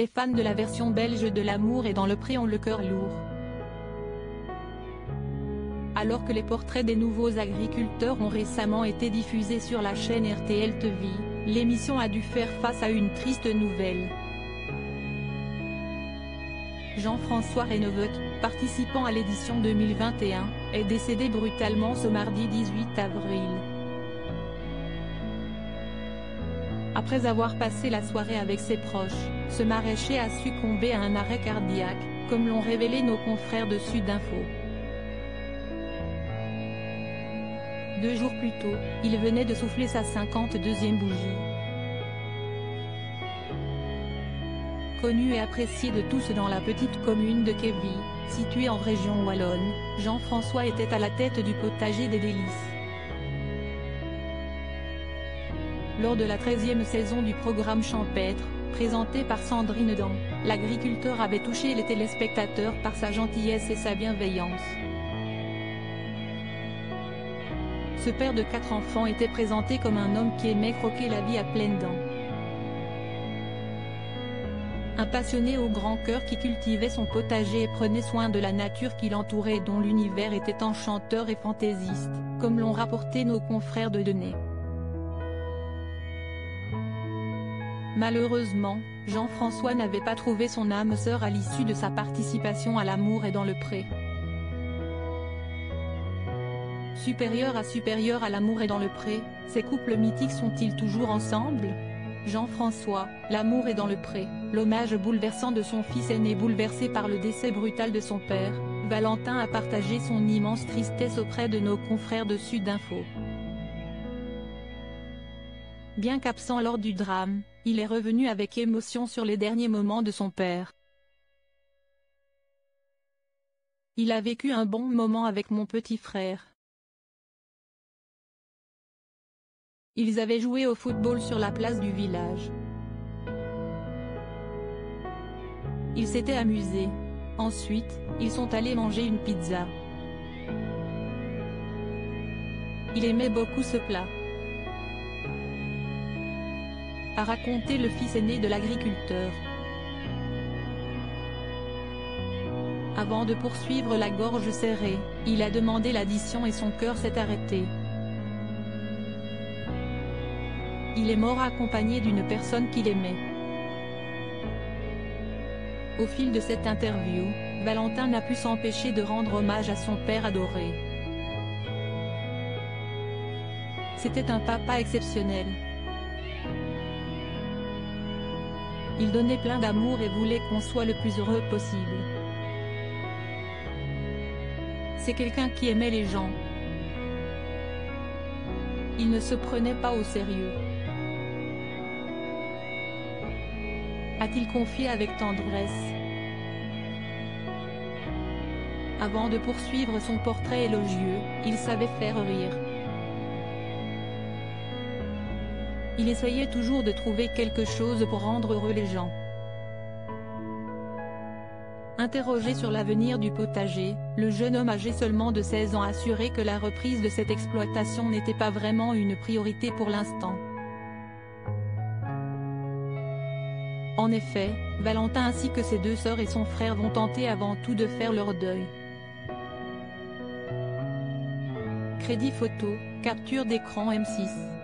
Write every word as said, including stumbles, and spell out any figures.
les fans de la version belge de L'amour est dans le pré ont le cœur lourd. Alors que les portraits des nouveaux agriculteurs ont récemment été diffusés sur la chaîne R T L T V, l'émission a dû faire face à une triste nouvelle. Jean-François Reynaud, participant à l'édition deux mille vingt et un, est décédé brutalement ce mardi dix-huit avril. Après avoir passé la soirée avec ses proches, ce maraîcher a succombé à un arrêt cardiaque, comme l'ont révélé nos confrères de Sudinfo. Deux jours plus tôt, il venait de souffler sa cinquante-deuxième bougie. Connu et apprécié de tous dans la petite commune de Kévy, située en région wallonne, Jean-François était à la tête du potager des Délices. Lors de la treizième saison du programme champêtre, présenté par Sandrine Dan, l'agriculteur avait touché les téléspectateurs par sa gentillesse et sa bienveillance. Ce père de quatre enfants était présenté comme un homme qui aimait croquer la vie à pleines dents. Un passionné au grand cœur qui cultivait son potager et prenait soin de la nature qui l'entourait et dont l'univers était enchanteur et fantaisiste, comme l'ont rapporté nos confrères de Denay. Malheureusement, Jean-François n'avait pas trouvé son âme sœur à l'issue de sa participation à L'amour est dans le pré. Supérieur à supérieur à L'amour est dans le pré, ces couples mythiques sont-ils toujours ensemble? Jean-François, L'amour est dans le pré, l'hommage bouleversant de son fils aîné bouleversé par le décès brutal de son père, Valentin a partagé son immense tristesse auprès de nos confrères de Sudinfo. Bien qu'absent lors du drame, il est revenu avec émotion sur les derniers moments de son père. Il a vécu un bon moment avec mon petit frère. Ils avaient joué au football sur la place du village. Ils s'étaient amusés. Ensuite, ils sont allés manger une pizza. Il aimait beaucoup ce plat, a raconté le fils aîné de l'agriculteur. Avant de poursuivre la gorge serrée, il a demandé l'addition et son cœur s'est arrêté. Il est mort accompagné d'une personne qu'il aimait. Au fil de cette interview, Valentin n'a pu s'empêcher de rendre hommage à son père adoré. C'était un papa exceptionnel. Il donnait plein d'amour et voulait qu'on soit le plus heureux possible. C'est quelqu'un qui aimait les gens. Il ne se prenait pas au sérieux, a-t-il confié avec tendresse. Avant de poursuivre son portrait élogieux, il savait faire rire. Il essayait toujours de trouver quelque chose pour rendre heureux les gens. Interrogé sur l'avenir du potager, le jeune homme âgé seulement de seize ans a assuré que la reprise de cette exploitation n'était pas vraiment une priorité pour l'instant. En effet, Valentin ainsi que ses deux sœurs et son frère vont tenter avant tout de faire leur deuil. Crédit photo, capture d'écran M six.